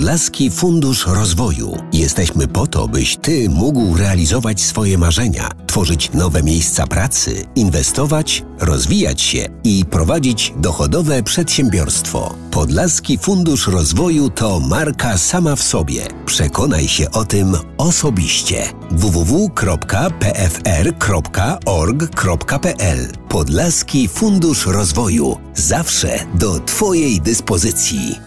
Podlaski Fundusz Rozwoju. Jesteśmy po to, byś Ty mógł realizować swoje marzenia, tworzyć nowe miejsca pracy, inwestować, rozwijać się i prowadzić dochodowe przedsiębiorstwo. Podlaski Fundusz Rozwoju to marka sama w sobie. Przekonaj się o tym osobiście. www.pfr.org.pl Podlaski Fundusz Rozwoju. Zawsze do Twojej dyspozycji.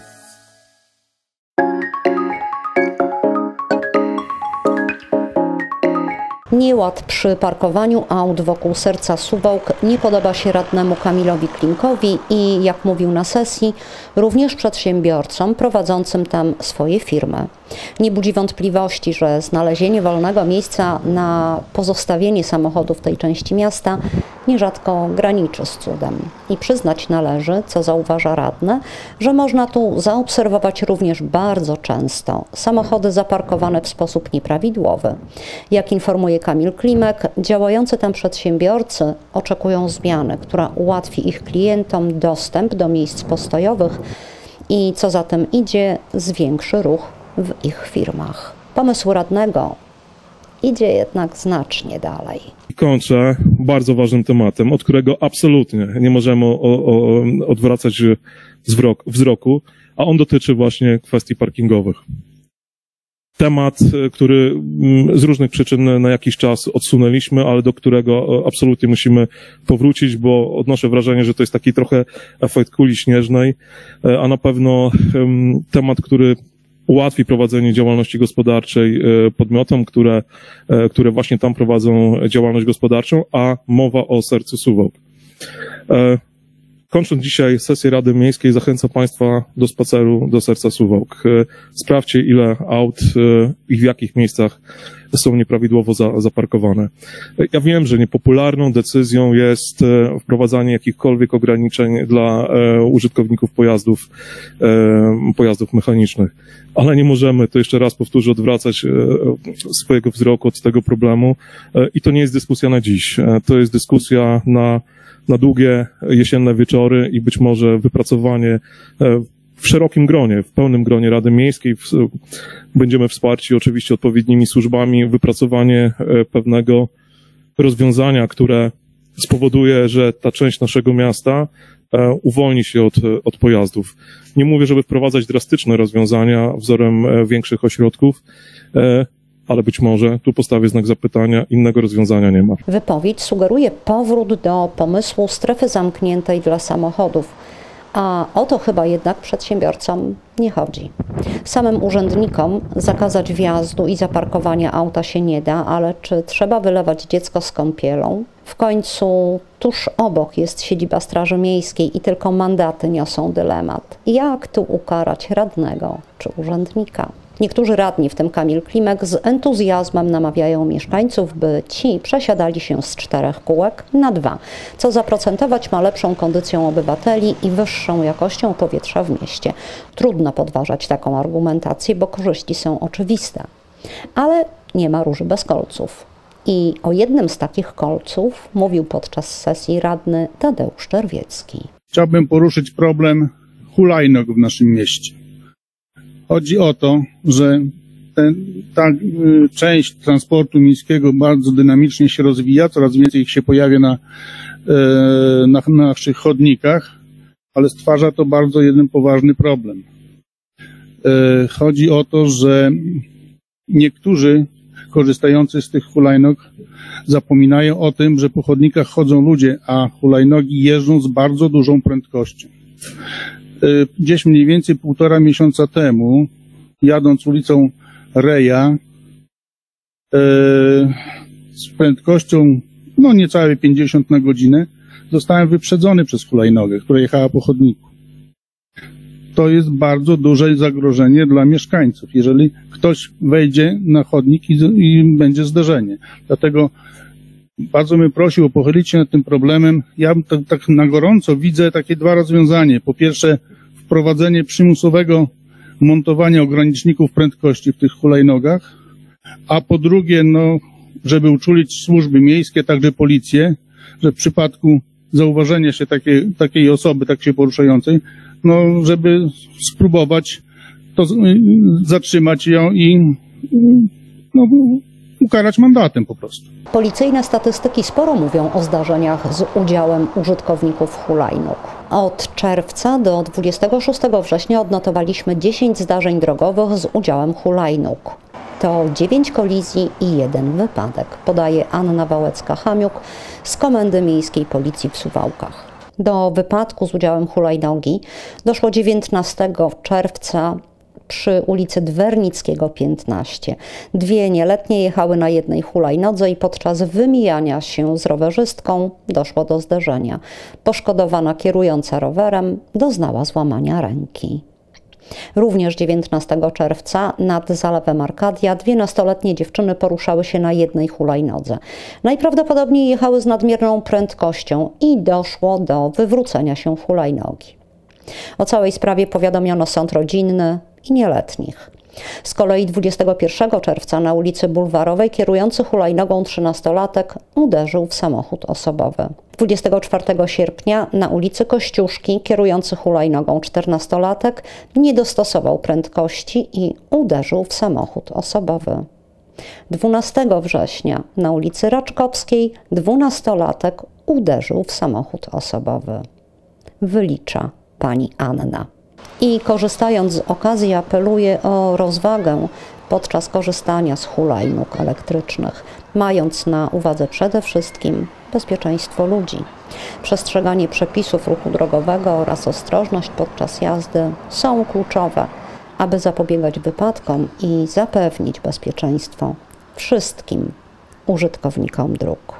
Nieład przy parkowaniu aut wokół serca Suwałk nie podoba się radnemu Kamilowi Klimkowi i, jak mówił na sesji, również przedsiębiorcom prowadzącym tam swoje firmy. Nie budzi wątpliwości, że znalezienie wolnego miejsca na pozostawienie samochodu w tej części miasta nierzadko graniczy z cudem. I przyznać należy, co zauważa radny, że można tu zaobserwować również bardzo często samochody zaparkowane w sposób nieprawidłowy. Jak informuje Kamil Klimek, działający tam przedsiębiorcy oczekują zmiany, która ułatwi ich klientom dostęp do miejsc postojowych i, co za tym idzie, zwiększy ruch w ich firmach. Pomysł radnego idzie jednak znacznie dalej. Kończę bardzo ważnym tematem, od którego absolutnie nie możemy odwracać wzroku, a on dotyczy właśnie kwestii parkingowych. Temat, który z różnych przyczyn na jakiś czas odsunęliśmy, ale do którego absolutnie musimy powrócić, bo odnoszę wrażenie, że to jest taki trochę efekt kuli śnieżnej, a na pewno temat, który ułatwi prowadzenie działalności gospodarczej podmiotom, które właśnie tam prowadzą działalność gospodarczą, a mowa o sercu Suwałk. Kończąc dzisiaj sesję Rady Miejskiej, zachęcam Państwa do spaceru do serca Suwałk. Sprawdźcie, ile aut i w jakich miejscach są nieprawidłowo zaparkowane. Ja wiem, że niepopularną decyzją jest wprowadzanie jakichkolwiek ograniczeń dla użytkowników pojazdów mechanicznych. Ale nie możemy, to jeszcze raz powtórzę, odwracać swojego wzroku od tego problemu. I to nie jest dyskusja na dziś. To jest dyskusja na długie jesienne wieczory i być może wypracowanie w szerokim gronie, w pełnym gronie Rady Miejskiej. Będziemy wsparci oczywiście odpowiednimi służbami, wypracowanie pewnego rozwiązania, które spowoduje, że ta część naszego miasta uwolni się od pojazdów. Nie mówię, żeby wprowadzać drastyczne rozwiązania wzorem większych ośrodków, ale być może tu postawię znak zapytania, innego rozwiązania nie ma. Wypowiedź sugeruje powrót do pomysłu strefy zamkniętej dla samochodów, a o to chyba jednak przedsiębiorcom nie chodzi. Samym urzędnikom zakazać wjazdu i zaparkowania auta się nie da, ale czy trzeba wylewać dziecko z kąpielą? W końcu tuż obok jest siedziba Straży Miejskiej i tylko mandaty niosą dylemat. Jak tu ukarać radnego czy urzędnika? Niektórzy radni, w tym Kamil Klimek, z entuzjazmem namawiają mieszkańców, by ci przesiadali się z 4 kółek na 2, co zaprocentować ma lepszą kondycją obywateli i wyższą jakością powietrza w mieście. Trudno podważać taką argumentację, bo korzyści są oczywiste. Ale nie ma róży bez kolców. I o jednym z takich kolców mówił podczas sesji radny Tadeusz Czerwiecki. Chciałbym poruszyć problem hulajnóg w naszym mieście. Chodzi o to, że ta część transportu miejskiego bardzo dynamicznie się rozwija, coraz więcej ich się pojawia na naszych chodnikach, ale stwarza to bardzo jeden poważny problem. Chodzi o to, że niektórzy korzystający z tych hulajnóg zapominają o tym, że po chodnikach chodzą ludzie, a hulajnogi jeżdżą z bardzo dużą prędkością. Gdzieś mniej więcej 1,5 miesiąca temu, jadąc ulicą Reja z prędkością niecałe 50 na godzinę, zostałem wyprzedzony przez hulajnogę, która jechała po chodniku. To jest bardzo duże zagrożenie dla mieszkańców, jeżeli ktoś wejdzie na chodnik i będzie zderzenie. Dlatego bardzo bym prosił o pochylić się nad tym problemem. Ja tak na gorąco widzę takie 2 rozwiązania. Po pierwsze, wprowadzenie przymusowego montowania ograniczników prędkości w tych hulajnogach, a po drugie, żeby uczulić służby miejskie, także policję, że w przypadku zauważenia się takiej osoby, tak się poruszającej, żeby spróbować to zatrzymać ją i no, ukarać mandatem po prostu. Policyjne statystyki sporo mówią o zdarzeniach z udziałem użytkowników hulajnóg. Od czerwca do 26 września odnotowaliśmy 10 zdarzeń drogowych z udziałem hulajnóg. To 9 kolizji i 1 wypadek, podaje Anna Wałęcka-Hamiuk z Komendy Miejskiej Policji w Suwałkach. Do wypadku z udziałem hulajnogi doszło 19 czerwca przy ulicy Dwernickiego 15. 2 nieletnie jechały na jednej hulajnodze i podczas wymijania się z rowerzystką doszło do zderzenia. Poszkodowana kierująca rowerem doznała złamania ręki. Również 19 czerwca nad zalewem Arkadia 2 nastoletnie dziewczyny poruszały się na jednej hulajnodze. Najprawdopodobniej jechały z nadmierną prędkością i doszło do wywrócenia się hulajnogi. O całej sprawie powiadomiono sąd rodzinny i nieletnich. Z kolei 21 czerwca na ulicy Bulwarowej kierujący hulajnogą 13-latek uderzył w samochód osobowy. 24 sierpnia na ulicy Kościuszki kierujący hulajnogą 14-latek nie dostosował prędkości i uderzył w samochód osobowy. 12 września na ulicy Raczkowskiej 12-latek uderzył w samochód osobowy. Wylicza pani Anna. I korzystając z okazji apeluję o rozwagę podczas korzystania z hulajnóg elektrycznych, mając na uwadze przede wszystkim bezpieczeństwo ludzi. Przestrzeganie przepisów ruchu drogowego oraz ostrożność podczas jazdy są kluczowe, aby zapobiegać wypadkom i zapewnić bezpieczeństwo wszystkim użytkownikom dróg.